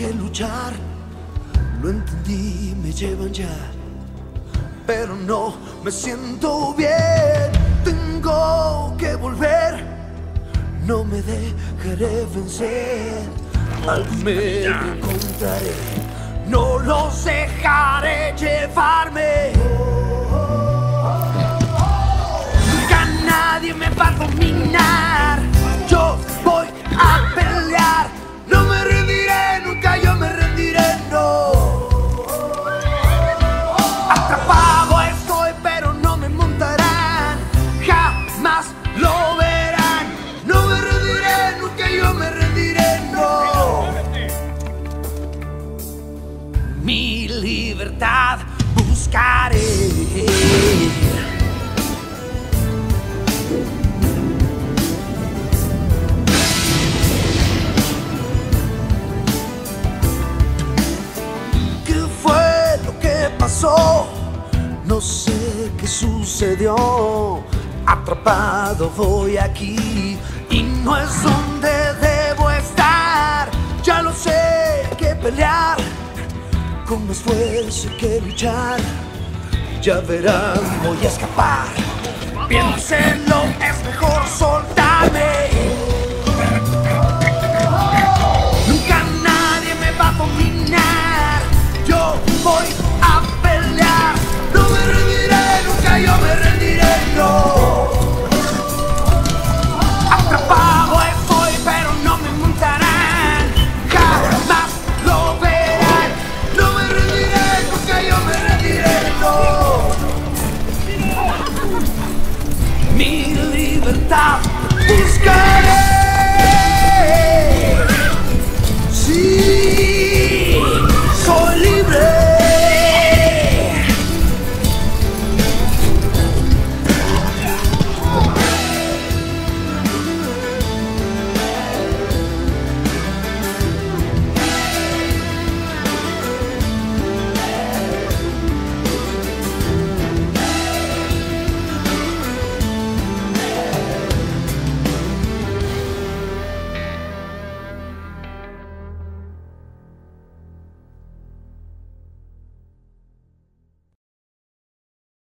que luchar. Lo entendí, me llevan ya, pero no me siento bien. Tengo que volver, no me dejaré vencer. Al me encontraré, no los dejaré llevarme. Nunca nadie me va a dominar. Yo voy a pelear, no me rendiré, nunca yo me rendiré, no. Atrapado estoy, pero no me montarán, jamás lo verán. No me rendiré, nunca yo me rendiré, no. Mi libertad buscaré. No sé qué sucedió, atrapado voy aquí y no es donde debo estar. Ya lo sé, hay que pelear, con más fuerza hay que luchar. Ya verán, voy a escapar, piénsenlo, es mejor soltarme.